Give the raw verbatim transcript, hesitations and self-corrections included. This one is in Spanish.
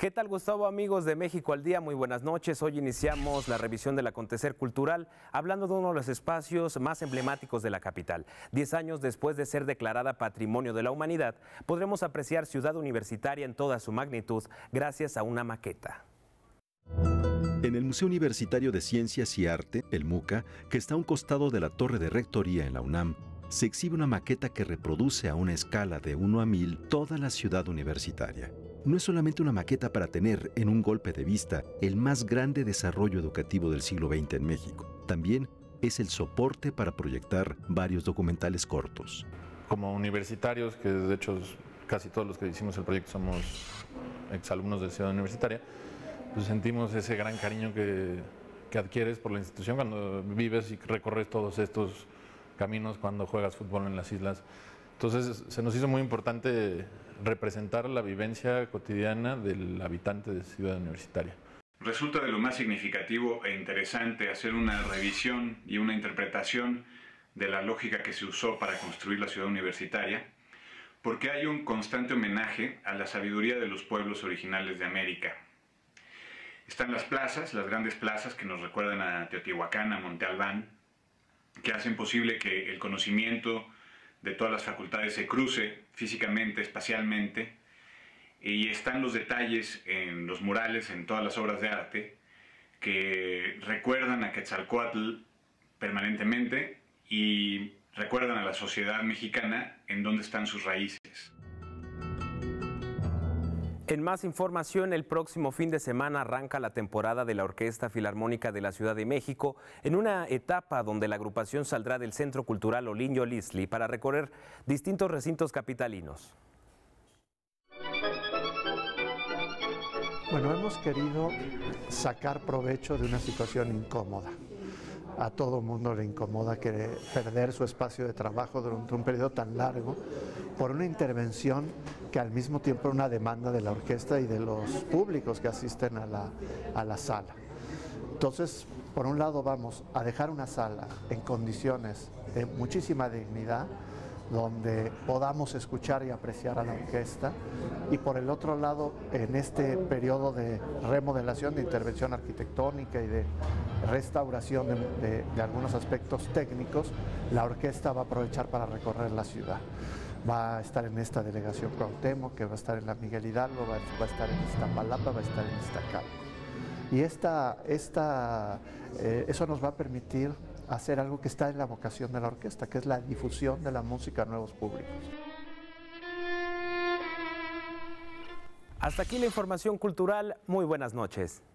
¿Qué tal, Gustavo? Amigos de México al Día, muy buenas noches. Hoy iniciamos la revisión del acontecer cultural hablando de uno de los espacios más emblemáticos de la capital. Diez años después de ser declarada Patrimonio de la Humanidad, podremos apreciar Ciudad Universitaria en toda su magnitud gracias a una maqueta. En el Museo Universitario de Ciencias y Arte, el MUCA, que está a un costado de la Torre de Rectoría en la UNAM, se exhibe una maqueta que reproduce a una escala de uno a mil toda la ciudad universitaria. No es solamente una maqueta para tener en un golpe de vista el más grande desarrollo educativo del siglo veinte en México. También es el soporte para proyectar varios documentales cortos. Como universitarios, que de hecho casi todos los que hicimos el proyecto somos exalumnos de Ciudad Universitaria, pues sentimos ese gran cariño que, que adquieres por la institución cuando vives y recorres todos estos caminos cuando juegas fútbol en las islas. Entonces se nos hizo muy importante representar la vivencia cotidiana del habitante de Ciudad Universitaria. Resulta de lo más significativo e interesante hacer una revisión y una interpretación de la lógica que se usó para construir la Ciudad Universitaria, porque hay un constante homenaje a la sabiduría de los pueblos originales de América. Están las plazas, las grandes plazas que nos recuerdan a Teotihuacán, a Monte Albán, que hacen posible que el conocimiento de todas las facultades se cruce físicamente, espacialmente, y están los detalles en los murales, en todas las obras de arte, que recuerdan a Quetzalcóatl permanentemente y recuerdan a la sociedad mexicana en dónde están sus raíces. En más información, el próximo fin de semana arranca la temporada de la Orquesta Filarmónica de la Ciudad de México, en una etapa donde la agrupación saldrá del Centro Cultural Olinyo-Listli para recorrer distintos recintos capitalinos. Bueno, hemos querido sacar provecho de una situación incómoda. A todo mundo le incomoda que perder su espacio de trabajo durante un periodo tan largo por una intervención que al mismo tiempo es una demanda de la orquesta y de los públicos que asisten a la, a la sala. Entonces, por un lado vamos a dejar una sala en condiciones de muchísima dignidad, donde podamos escuchar y apreciar a la orquesta, y por el otro lado, en este periodo de remodelación, de intervención arquitectónica y de restauración de, de, de algunos aspectos técnicos, la orquesta va a aprovechar para recorrer la ciudad. Va a estar en esta delegación Cuauhtémoc, que va a estar en la Miguel Hidalgo, va, va a estar en Iztapalapa, va a estar en Iztacalco. Y esta, esta, eh, eso nos va a permitir hacer algo que está en la vocación de la orquesta, que es la difusión de la música a nuevos públicos. Hasta aquí la información cultural. Muy buenas noches.